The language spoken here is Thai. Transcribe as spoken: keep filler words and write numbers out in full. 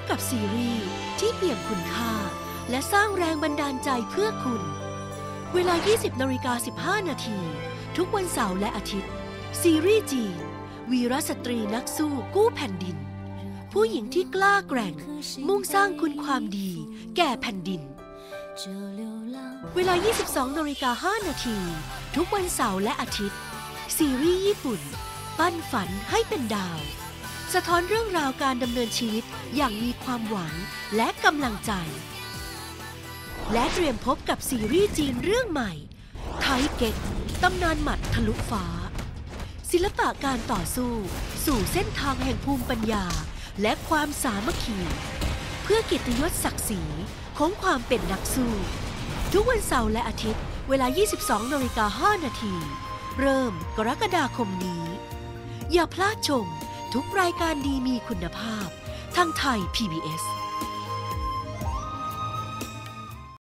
กับซีรีส์ที่เปี่ยมคุณค่าและสร้างแรงบันดาลใจเพื่อคุณเวลา ยี่สิบนาฬิกาสิบห้านาทีทุกวันเสาร์และอาทิตย์ซีรีส์จีนวีรสตรีนักสู้กู้แผ่นดินผู้หญิงที่กล้าแกร่งมุ่งสร้างคุณความดีแก่แผ่นดินเวลา ยี่สิบสองนาฬิกาห้านาทีทุกวันเสาร์และอาทิตย์ซีรีส์ญี่ปุ่นปั้นฝันให้เป็นดาวสะท้อนเรื่องราวการดำเนินชีวิตอย่างมีความหวังและกำลังใจและเตรียมพบกับซีรีส์จีนเรื่องใหม่ไทเก๊กตำนานหมัดทะลุฟ้าศิลปะการต่อสู้สู่เส้นทางแห่งภูมิปัญญาและความสามัคคีเพื่อเกียรติยศศักดิ์ศรีของความเป็นนักสู้ทุกวันเสาร์และอาทิตย์เวลา ยี่สิบสองนาฬิกาห้านาทีเริ่มกรกฎาคมนี้อย่าพลาดชมทุกรายการดีมีคุณภาพทางไทย พี บี เอส